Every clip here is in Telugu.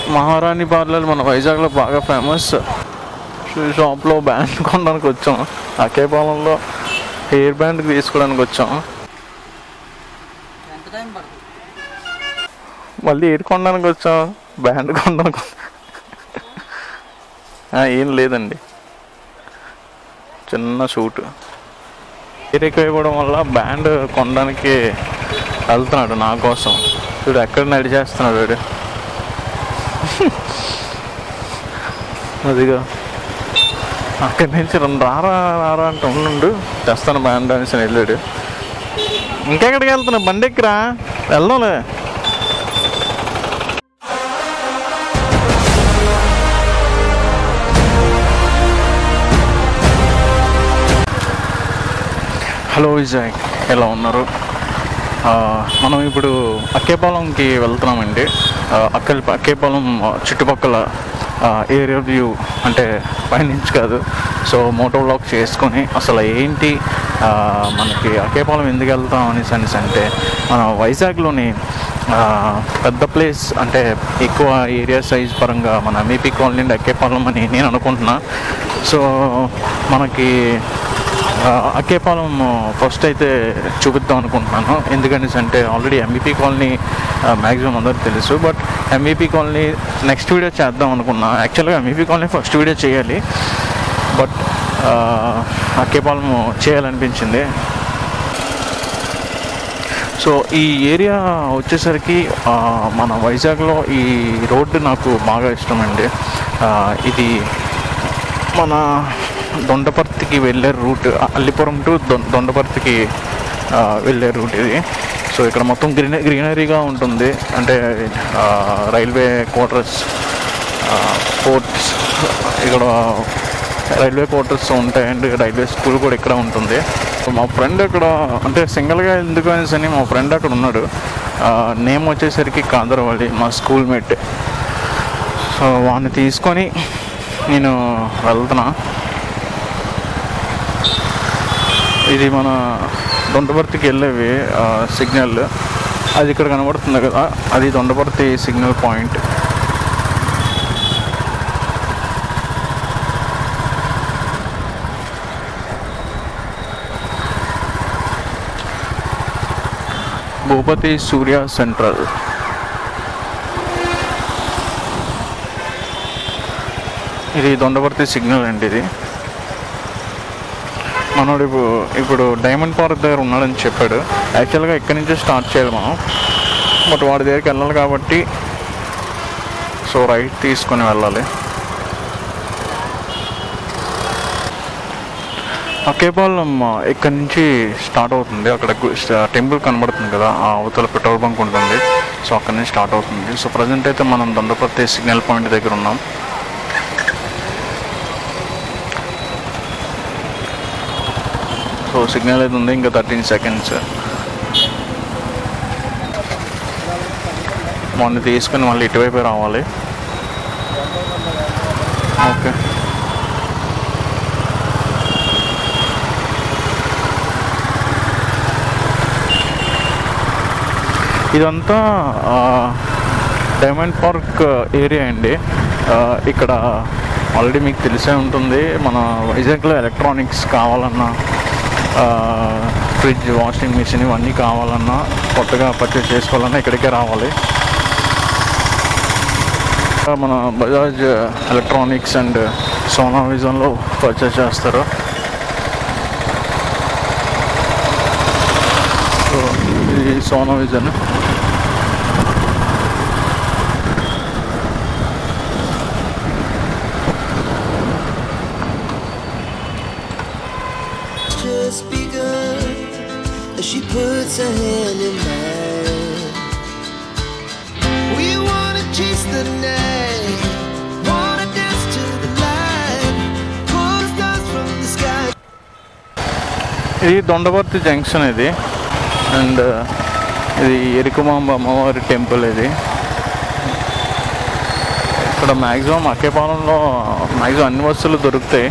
మహారాణి పార్లర్ మన వైజాగ్లో బాగా ఫేమస్. షాప్లో బ్యాండ్ కొనడానికి వచ్చాం. అక్కేపాలెంలో హెయిర్ బ్యాండ్ తీసుకోవడానికి వచ్చాం. మళ్ళీ ఏడు కొనడానికి వచ్చాం, బ్యాండ్ కొనడానికి. ఏం లేదండి, చిన్న షూట్. హెయిర్ ఎక్కువ ఇవ్వడం వల్ల బ్యాండ్ కొనడానికి వెళ్తున్నాడు నా కోసం. చూడు ఎక్కడ నడిచేస్తున్నాడు వీడు. అదిగా అక్కడి నుంచి రారా అంటే ఉండు తెస్తాను బ్యాండ్ అనేసి వెళ్ళాడు. ఇంకెక్కడికి వెళ్తున్నా, బండి ఎక్కరా వెళ్దాంలే. హలో విజయ్, ఎలా ఉన్నారు? మనం ఇప్పుడు అక్కేపాలెంకి వెళ్తున్నామండి. అక్కేపాలెం చుట్టుపక్కల ఏరియా వ్యూ, అంటే పైనుంచి కాదు. సో మోటో వ్లాగ్ చేసుకొని అసలు ఏంటి మనకి అక్కేపాలెం ఎందుకు వెళ్తాం అనేసి అంటే మన వైజాగ్లోని పెద్ద ప్లేస్, అంటే ఎక్కువ ఏరియా సైజ్ పరంగా మన ఎంఈపీ కాలనీ నుండి అక్కేపాలెం అని నేను అనుకుంటున్నా. సో మనకి అక్కేపాలెం ఫస్ట్ అయితే చూపిద్దాం అనుకుంటున్నాను. ఎందుకనేసి అంటే ఆల్రెడీ ఎంఈపీ కాలనీ మ్యాక్సిమం అందరికి తెలుసు, but MEP colony next video చేద్దాం అనుకున్నా. యాక్చువల్గా ఎంఈపీ కాలనీ ఫస్ట్ వీడియో చేయాలి, బట్ అక్కేపాలెం చేయాలనిపించింది. సో ఈ ఏరియా వచ్చేసరికి మన వైజాగ్లో ఈ రోడ్డు నాకు బాగా ఇష్టమండి. ఇది మన దొండపర్తికి వెళ్ళే రూట్, అల్లిపురం టు దొండపర్తికి వెళ్ళే రూట్ ఇది. సో ఇక్కడ మొత్తం గ్రీనరీగా ఉంటుంది. అంటే రైల్వే క్వార్టర్స్, పోర్ట్స్, ఇక్కడ రైల్వే క్వార్టర్స్ ఉంటాయి. అండ్ రైల్వే స్కూల్ కూడా ఇక్కడ ఉంటుంది. మా ఫ్రెండ్ అక్కడ, అంటే సింగిల్గా ఎందుకు అనేసి అని మా ఫ్రెండ్ అక్కడ ఉన్నాడు. నేమ్ వచ్చేసరికి కాదరవల్లి, మా స్కూల్ మేట్. సో వాడిని తీసుకొని నేను వెళ్తున్నా. ఇది మన దొండపర్తికి వెళ్ళేవి సిగ్నల్, అది ఇక్కడ కనబడుతుంది కదా, అది Dondaparthy signal point. Bhupathi Surya central. ఇది దొండపర్తి సిగ్నల్ అండి. ఇది మనోడు ఇప్పుడు డైమండ్ పార్క్ దగ్గర ఉన్నాడని చెప్పాడు. యాక్చువల్గా ఇక్కడి నుంచే స్టార్ట్ చేయాలి మనం, బట్ వాడి దగ్గరికి వెళ్ళాలి కాబట్టి సో రైట్ తీసుకొని వెళ్ళాలి. అక్కేపాలెం ఇక్కడి నుంచి స్టార్ట్ అవుతుంది. అక్కడ టెంపుల్ కనబడుతుంది కదా, ఆ అవతల పెట్రోల్ బంక్ ఉంటుంది. సో అక్కడి నుంచి స్టార్ట్ అవుతుంది. సో ప్రజెంట్ అయితే మనం దొండపర్తి సిగ్నల్ పాయింట్ దగ్గర ఉన్నాం. సో సిగ్నల్ అయితే ఉంది, ఇంకా 13 seconds. మొన్న తీసుకుని మళ్ళీ ఇటువైపు రావాలి. ఓకే, ఇదంతా డైమండ్ పార్క్ ఏరియా అండి. ఇక్కడ ఆల్రెడీ మీకు తెలిసే ఉంటుంది, మన వైజాగ్లో ఎలక్ట్రానిక్స్ కావాలన్నా, ఫ్రిడ్జ్, వాషింగ్ మిషన్ ఇవన్నీ కావాలన్నా, కొత్తగా పర్చేస్ చేసుకోవాలన్నా ఇక్కడికే రావాలి. మన బజాజ్ ఎలక్ట్రానిక్స్ అండ్ సోనా విజన్లో పర్చేస్ చేస్తారు. సో ఇది Sona vision. She puts her hand in mine. We wanna chase the night, wanna dance to the light, pull the stars from the sky. ఇది దొండపర్తి జంక్షన్ ఇది. అండ్ ఇది ఎరుకుమాంబ అమ్మవారి టెంపుల్. ఇది ఇక్కడ మ్యాక్సిమం అక్కేపాలెంలో మ్యాక్సిమం అన్ని వస్తువులు దొరుకుతాయి.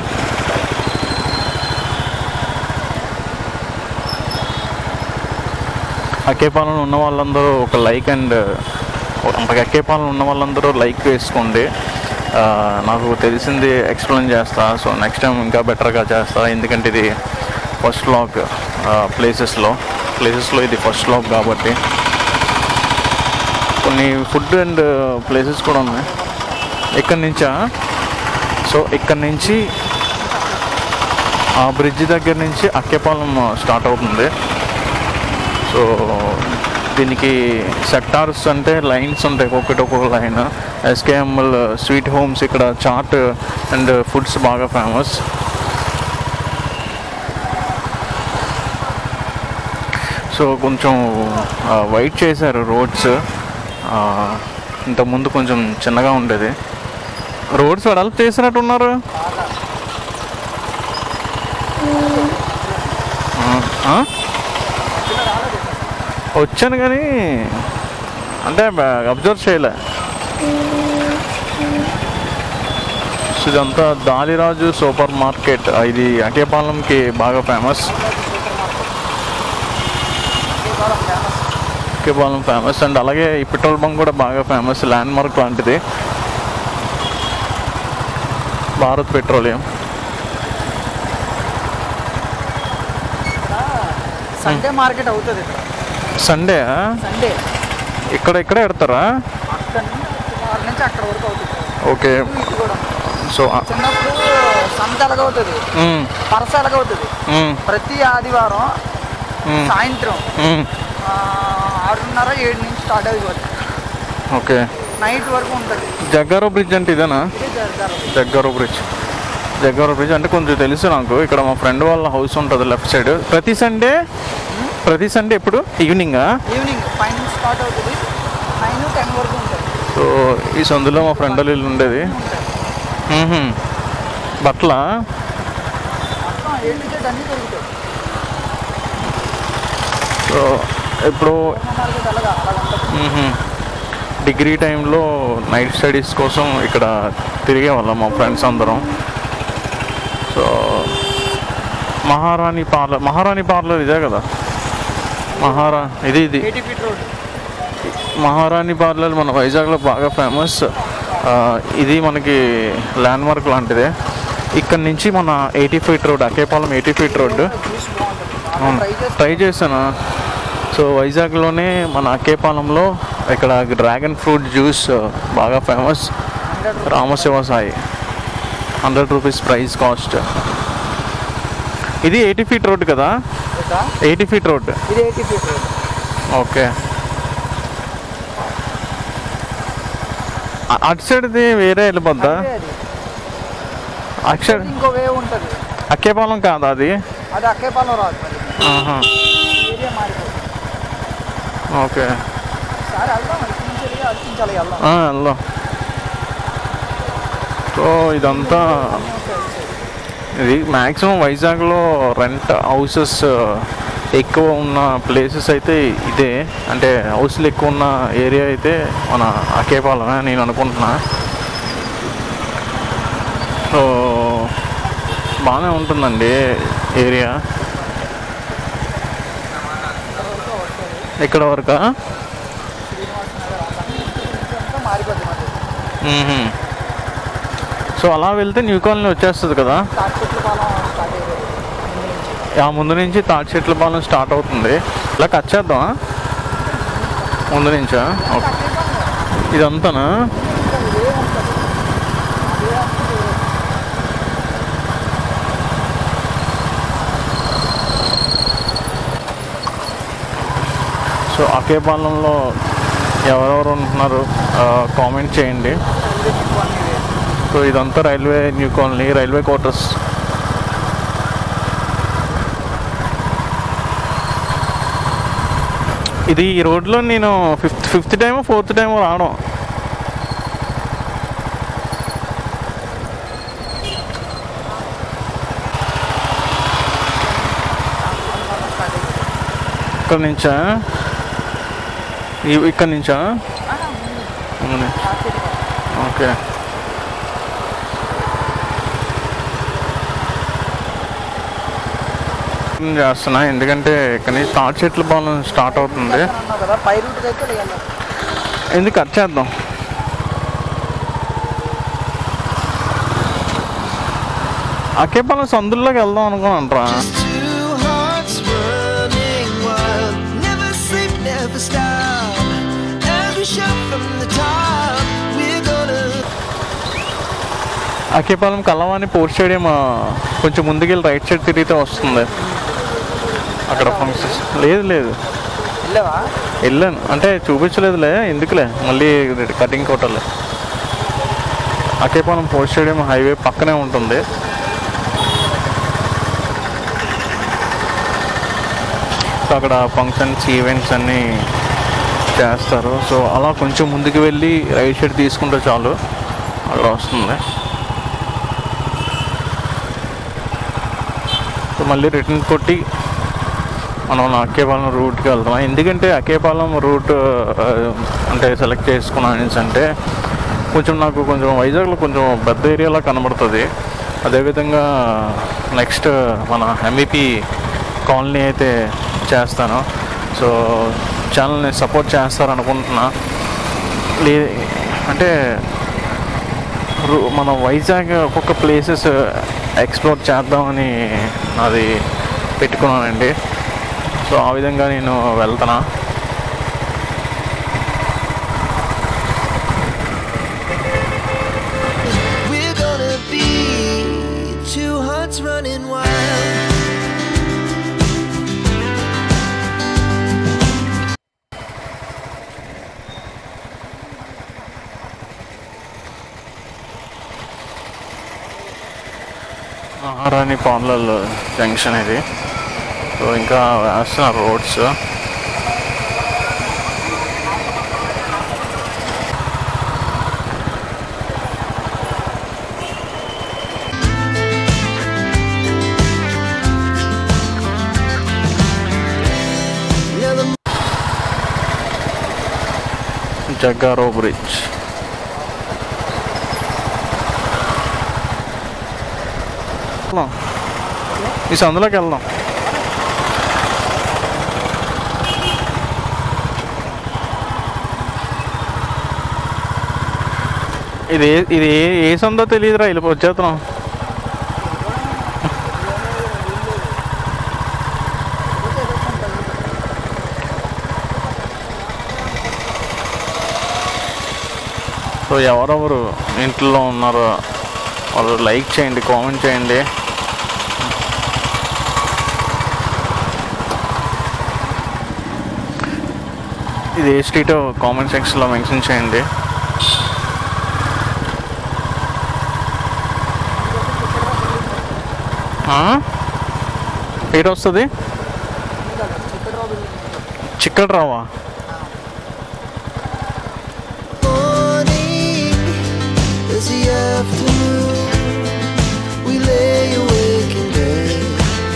అక్కేపాలెంలో ఉన్న వాళ్ళందరూ ఒక లైక్ అండ్ అక్కేపాలెం ఉన్న వాళ్ళందరూ లైక్ వేసుకోండి. నాకు తెలిసింది ఎక్స్ప్లెయిన్ చేస్తా. సో నెక్స్ట్ టైం ఇంకా బెటర్గా చేస్తా. ఎందుకంటే ఇది ఫస్ట్ వ్లాగ్ ప్లేసెస్లో ఇది ఫస్ట్ వ్లాగ్ కాబట్టి. కొన్ని ఫుడ్ అండ్ ప్లేసెస్ కూడా ఉన్నాయి ఇక్కడి నుంచా. సో ఇక్కడ నుంచి ఆ బ్రిడ్జ్ దగ్గర నుంచి అక్కేపాలెం స్టార్ట్ అవుతుంది. సో దీనికి సెక్టార్స్ అంటే లైన్స్ ఉంటాయి, ఒక్కొక్క లైన్. ఎస్కేఎంఎల్ స్వీట్ హోమ్స్ ఇక్కడ చాట్ అండ్ ఫుడ్స్ బాగా ఫేమస్. సో కొంచెం వైట్ చేశారు రోడ్స్. ఇంతకుముందు కొంచెం చిన్నగా ఉండేది. రోడ్స్ వెడల్పు చేసినట్టున్నారు. వచ్చాను కానీ అంటే అబ్జర్వ్ చేయలే. ఇదంతా దాలిరాజు సూపర్ మార్కెట్. ఇది అక్కేపాలెంకి బాగా ఫేమస్. అక్కేపాలెం ఫేమస్ అండ్ అలాగే ఈ పెట్రోల్ బంక్ కూడా బాగా ఫేమస్, ల్యాండ్ మార్క్ లాంటిది. భారత్ పెట్రోలియం. సండే మార్కెట్ అవుతుంది. సండే ఇక్కడ పెడతారా? నుంచి అక్కడ వరకు అవుతుంది. ఓకే. సో చిన్నప్పుడు సంత ఎలాగవుతుంది, పరస ఎలాగవుతుంది. ప్రతి ఆదివారం సాయంత్రం 6:30-7 నుంచి స్టార్ట్ అయిపోతుంది. ఓకే. నైట్ వరకు ఉంటుంది. జగ్గారో బ్రిడ్జ్ అంటే ఇదేనా? జగ్గారో బ్రిడ్జ్ అంటే కొంచెం తెలుసు నాకు. ఇక్కడ మా ఫ్రెండ్ వాళ్ళ హౌస్ ఉంటుంది లెఫ్ట్ సైడ్. ప్రతి సండే ఎప్పుడు ఈవినింగ్ 5 నుంచి స్టార్ట్ అవుతుంది, 9-10 వరకు ఉంటుంది. సో ఈ సందులో మా ఫ్రెండ్ వాళ్ళు ఇల్లు ఉండేది. బట్టల సో ఇప్పుడు డిగ్రీ టైంలో నైట్ స్టడీస్ కోసం ఇక్కడ తిరిగే వాళ్ళం మా ఫ్రెండ్స్ అందరం. సో మహారాణి పార్లర్ ఇదే కదా? ఇది మహారాణి పార్లర్ మన వైజాగ్లో బాగా ఫేమస్. ఇది మనకి ల్యాండ్ మార్క్ లాంటిదే. ఇక్కడ నుంచి మన 80 feet road, Akkayyapalem 80 feet road try చేశాను. సో వైజాగ్లోనే మన అక్కేపాలెంలో ఇక్కడ డ్రాగన్ ఫ్రూట్ జ్యూస్ బాగా famous. Ramashiva Sai 100 rupees price cost. ఇది 80 ఫీట్ రోడ్ కదా? 80 ఫీట్ రోడ్. ఓకే. అటు సైడ్ది వేరే వెళ్ళిపోద్దా? ఇంకో వే ఉంటుంది. అక్కేపాలెం కాదా అది? అక్కేపాలెం రాదు. ఓకే. వెళ్దాం. సో ఇదంతా ఇది మ్యాక్సిమం వైజాగ్లో రెంట్ హౌసెస్ ఎక్కువ ఉన్న ప్లేసెస్ అయితే ఇదే. అంటే హౌస్లు ఎక్కువ ఉన్న ఏరియా అయితే మన అక్కేపాలెమే నేను అనుకుంటున్నా. సో బాగానే ఉంటుందండి ఏరియా. ఇక్కడ వరకా? సో అలా వెళ్తే న్యూ కాలనీ వచ్చేస్తుంది కదా? ఆ ముందు నుంచి తాటిచెట్లపాలెం స్టార్ట్ అవుతుంది. ఇలా కట్ చేద్దామా ముందు నుంచా? ఓకే. ఇదంతానా? సో అక్కేపాలెంలో ఎవరెవరు ఉంటున్నారు కామెంట్ చేయండి. సో ఇదంతా railway new colony, railway quarters. ఇది ఈ రోడ్లో నేను ఫిఫ్త్ టైమో 4th టైమో రావడం. ఇక్కడ నుంచా? ఇక్కడ నుంచా? ఓకే. చేస్తున్నా ఎందుకంటే ఇక్కడ నుంచి తాటిచెట్లపాలెం స్టార్ట్ అవుతుంది. ఎందుకు కట్ చేద్దాం. అకేపాలెం సందుల్లోకి వెళ్దాం అనుకున్నాను. Just two hearts running wild. Never sleep, never stop. Every shot from the top. We're gonna. Akkayyapalem కలవాని పోర్ట్ స్టేడియం కొంచెం ముందుకెళ్ళి రైట్ సైడ్ తిరిగితే వస్తుంది. అక్కడ ఫంక్షన్స్ లేదు వెళ్ళావా? వెళ్ళాను అంటే చూపించలేదులే, ఎందుకులే మళ్ళీ కటింగ్ కోటర్లే. అకేపాలెం పోర్ట్ స్టేడియం హైవే పక్కనే ఉంటుంది. సో అక్కడ ఫంక్షన్స్ ఈవెంట్స్ అన్నీ చేస్తారు. సో అలా కొంచెం ముందుకు వెళ్ళి రైట్ సైడ్ తీసుకుంటే చాలు అక్కడ వస్తుంది. సో మళ్ళీ రిటర్న్ కొట్టి మనం అకేపాలెం రూట్కి వెళ్తాం. ఎందుకంటే అకేపాలెం రూట్ అంటే సెలెక్ట్ చేసుకున్నాను అంటే కొంచెం నాకు కొంచెం వైజాగ్లో కొంచెం పెద్ద ఏరియాలో కనబడుతుంది. అదేవిధంగా నెక్స్ట్ మన ఎంఈపీ కాలనీ అయితే చేస్తాను. సో ఛానల్ని సపోర్ట్ చేస్తారనుకుంటున్నా. అంటే మన వైజాగ్ ఒక్కొక్క ప్లేసెస్ ఎక్స్ప్లోర్ చేద్దామని అది పెట్టుకున్నానండి. సో ఆ విధంగా నేను వెళ్తున్నా. We're gonna be two hearts running wild. Maharani parlour junction ఇది. సో ఇంకా వేస్తున్నారు రోడ్స్. Now the జగ్గారో బ్రిడ్జ్. ఈ సందులోకి వెళ్దాం. ఇది ఏ సందో తెలియదురా, వెళ్ళి వచ్చేస్తున్నాం. సో ఎవరెవరు ఇంట్లో ఉన్నారో వాళ్ళు లైక్ చేయండి, కామెంట్ చేయండి. ఇది ఏ స్ట్రీటో కామెంట్ సెక్షన్లో మెన్షన్ చేయండి. ఏడు వస్తుంది చిక్కడ్ రావా? morning is the afternoon. We lay awake in bed.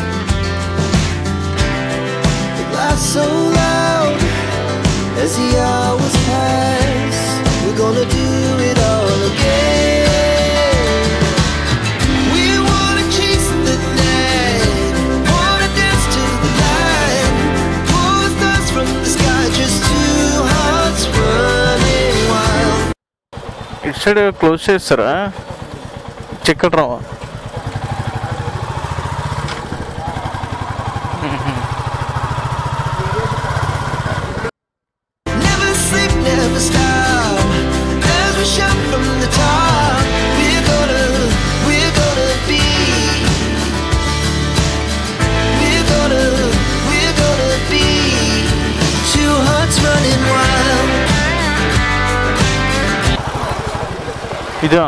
It laughs so loud as the hours pass. We're gonna do it all again. We wanna chase the night, wanna dance to the light, pull stars from the sky, just two hearts running wild. ఇటు సైడ్ క్లోజ్ చేస్తారా? చిక్కడ్ రావా? Never sleep, never stop. As we shout from the top, we're gonna be. We're gonna be two hearts running wild. ఇదా?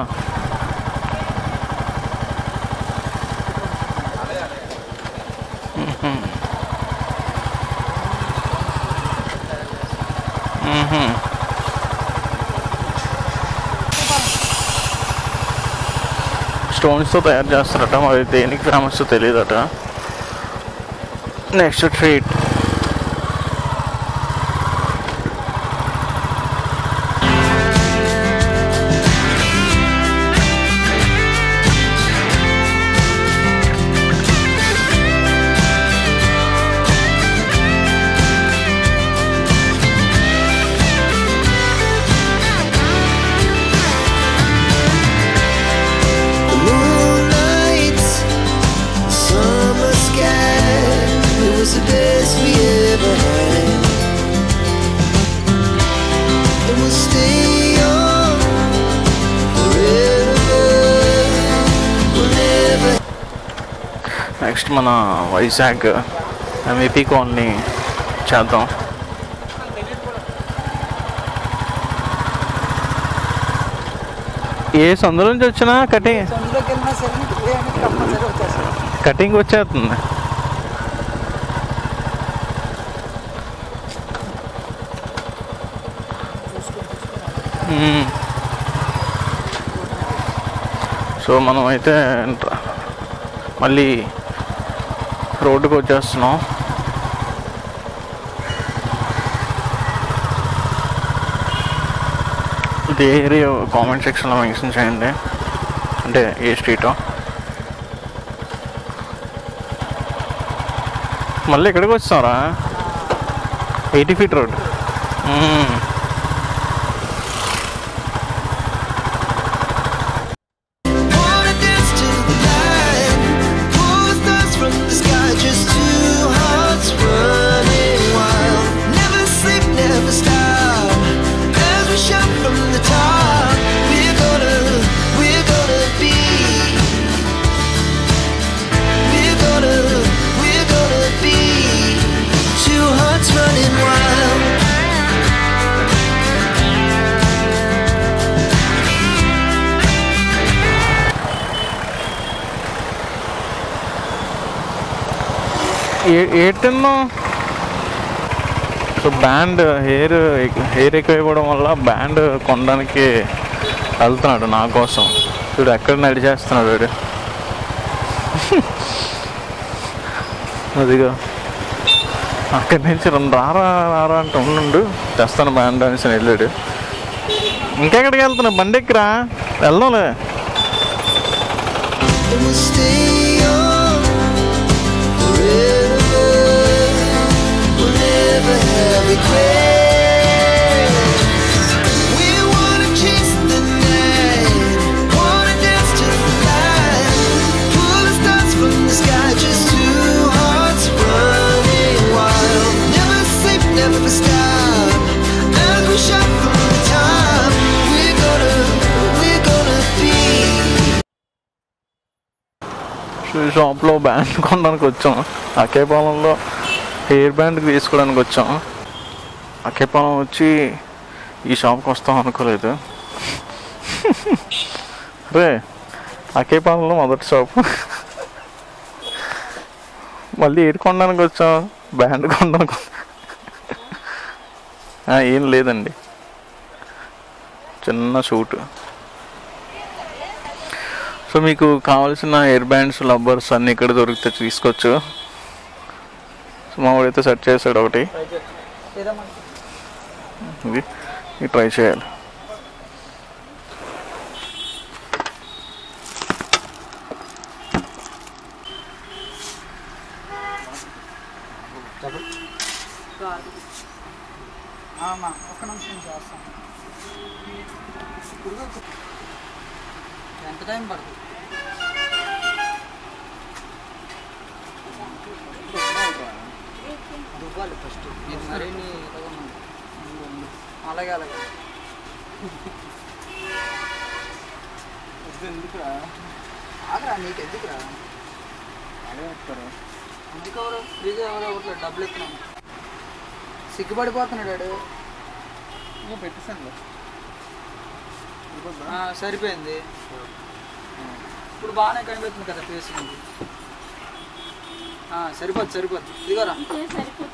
స్టోన్స్తో తయారు చేస్తారట, మరి దేనికి ఫేమస్ తెలియదట. Next treat. నెక్స్ట్ మన వైజాగ్ ఎంవిపి కాలనీ చేద్దాం. ఏ సందులో నుంచి వచ్చినా కటింగ్ వచ్చేస్తుంది. సో మనం అయితే మళ్ళీ రోడ్డుకు వచ్చేస్తున్నాం. ఇది ఏరియా కామెంట్ సెక్షన్లో మెన్షన్ చేయండి, అంటే ఏ స్ట్రీటో. మళ్ళీ ఎక్కడికి వస్తారా? 80 feet రోడ్. ఏటన్నా సో బ్యాండ్ హెయిర్ ఎక్కువైపోవడం వల్ల బ్యాండ్ కొనడానికి వెళ్తున్నాడు నా కోసం. చూడు ఎక్కడ నడిచేస్తున్నాడు వాడు. అదిగో అక్కడి నుంచి రారా అంటే ఉండు తెస్తాను బ్యాండ్ అనేసి వెళ్ళాడు. ఇంకెక్కడికి వెళ్తున్నా? బండి ఎక్కిరా, వెళ్దాంలే. షాప్లో బ్యాండ్ కొనడానికి వచ్చాం. అకేపాలెంలో హెయిర్ బ్యాండ్ తీసుకోవడానికి వచ్చాం. అకేపాలెం వచ్చి ఈ షాప్కి వస్తాం అనుకోలేదు. రే అకేపాలెంలో మొదటి షాప్, మళ్ళీ ఏడు కొనడానికి వచ్చాం, బ్యాండ్ కొనడానికి. ఏం లేదండి, చిన్న షూట్. సో మీకు కావాల్సిన హెయిర్ బ్యాండ్స్, రబ్బర్స్ అన్నీ ఇక్కడ దొరికితే తీసుకోవచ్చు. సో మా వాడైతే సెట్ చేశాడు ఒకటి, ఇది ట్రై చేయాలి. ఒక్క నిమిషం చేస్తాను. ఎంత టైం పడుతుంది? దువ్వాలి ఫస్ట్. ఇది మరిన్ని అలాగే ఎందుకురా? ఆగరా, నీకు ఎందుకురా? అదే వస్తారు ఎందుకెవరు ఫ్రీగా ఎవరో ఒకటి డబ్బులు ఇస్తున్నాను. సిగ్గుపడిపోతున్నాడు వాడు. పెట్టేసాను, సరిపోయింది. ఇప్పుడు బాగానే కనిపిస్తుంది కదా ఫేస్. సరిపోద్ది ఇదిగోరా.